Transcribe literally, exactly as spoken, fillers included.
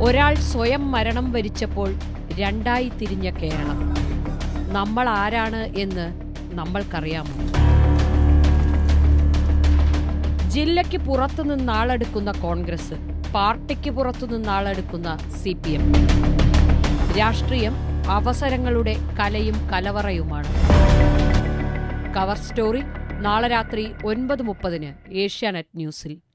ഒരാൾ സ്വയം മരണം വരിച്ചപ്പോൾ രണ്ടായി തിരിഞ്ഞ കേരളം. നമ്മൾ ആരാണ് എന്ന് നമ്മൾക്കറിയാമോ? ജില്ലയ്ക്ക് പുറത്തുനിന്ന് ആളെടുക്കുന്ന കോൺഗ്രസ്, പാർട്ടിക്ക് പുറത്തുനിന്ന് ആളെടുക്കുന്ന സി പി എം. രാഷ്ട്രീയം അവസരങ്ങളുടെ കലയും കലവറയുമാണ്. കവർ സ്റ്റോറി നാളെ രാത്രി ഒൻപത് മുപ്പതിന് ഏഷ്യാനെറ്റ് ന്യൂസിൽ.